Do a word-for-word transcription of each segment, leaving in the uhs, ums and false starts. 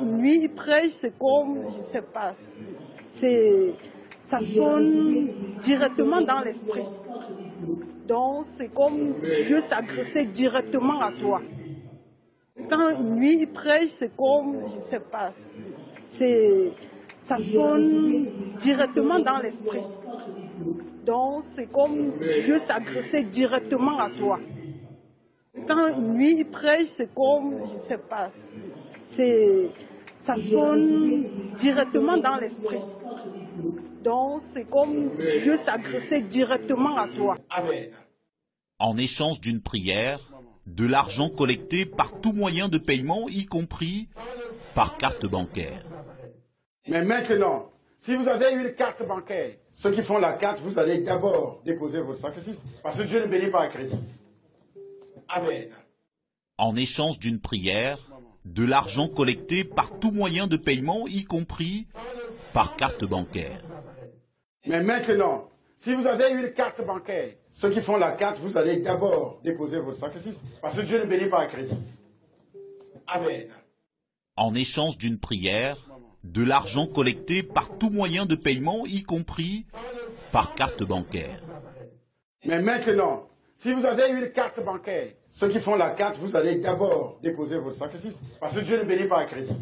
lui il prêche, c'est comme, je ne sais pas, c'est, ça sonne directement dans l'esprit. Donc c'est comme Dieu s'adressait directement à toi. Quand lui il prêche, c'est comme, je ne sais pas, c'est, ça sonne directement dans l'esprit. Donc c'est comme Dieu s'adressait directement à toi. Quand lui il prêche, c'est comme, je ne sais pas, c'est, ça sonne directement dans l'esprit. Donc c'est comme Dieu s'adressait directement à toi. Amen. En échange d'une prière, de l'argent collecté par tout moyen de paiement, y compris par carte bancaire. Mais maintenant, si vous avez une carte bancaire, ceux qui font la carte, vous allez d'abord déposer vos sacrifices, parce que Dieu ne bénit pas à crédit. Amen. En échange d'une prière, de l'argent collecté par tout moyen de paiement, y compris par carte bancaire. Mais maintenant, si vous avez une carte bancaire, ceux qui font la carte, vous allez d'abord déposer vos sacrifices, parce que Dieu ne bénit pas à crédit. Amen. En échange d'une prière, de l'argent collecté par tout moyen de paiement, y compris par carte bancaire. Mais maintenant, si vous avez une carte bancaire, ceux qui font la carte, vous allez d'abord déposer vos sacrifices, parce que Dieu ne bénit pas à crédit.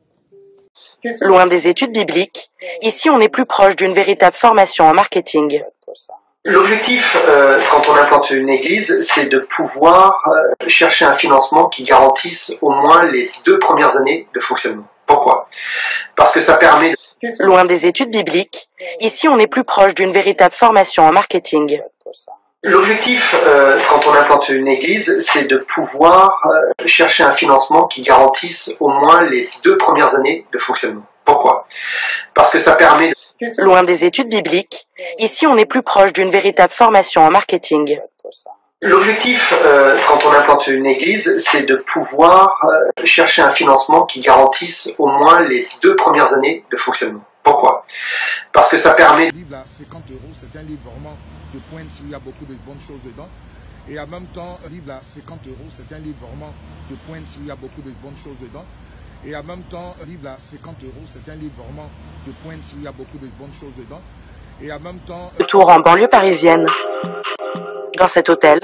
Loin des études bibliques, ici on est plus proche d'une véritable formation en marketing. L'objectif, euh, quand on implante une église, c'est de pouvoir euh, chercher un financement qui garantisse au moins les deux premières années de fonctionnement. Pourquoi? Parce que ça permet... De... Loin des études bibliques, ici on est plus proche d'une véritable formation en marketing. L'objectif, euh, quand on implante une église, c'est de pouvoir euh, chercher un financement qui garantisse au moins les deux premières années de fonctionnement. Pourquoi? Parce que ça permet... De... Loin des études bibliques, ici on est plus proche d'une véritable formation en marketing. L'objectif, euh, quand on implante une église, c'est de pouvoir euh, chercher un financement qui garantisse au moins les deux premières années de fonctionnement. Pourquoi? Parce que ça permet... Le livre à cinquante euros, c'est un livre vraiment de pointe, il y a beaucoup de bonnes choses dedans. Et en même temps, un livre à cinquante euros, c'est un livre vraiment de pointe, il y a beaucoup de bonnes choses dedans. Et en même temps, un livre à cinquante euros, c'est un livre vraiment de pointe, il y a beaucoup de bonnes choses dedans. Et en même temps... Retour en banlieue parisienne. Dans cet hôtel,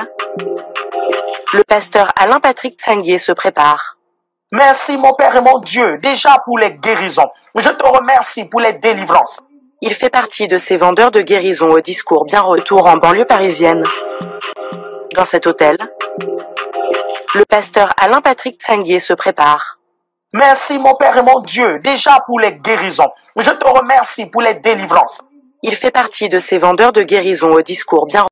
le pasteur Alain Patrick Tsanguier se prépare. Merci mon Père et mon Dieu, déjà pour les guérisons. Je te remercie pour les délivrances. Il fait partie de ces vendeurs de guérison au discours bien retour en banlieue parisienne. Dans cet hôtel, le pasteur Alain Patrick Tsanguier se prépare. Merci mon Père et mon Dieu, déjà pour les guérisons. Je te remercie pour les délivrances. Il fait partie de ces vendeurs de guérison au discours bien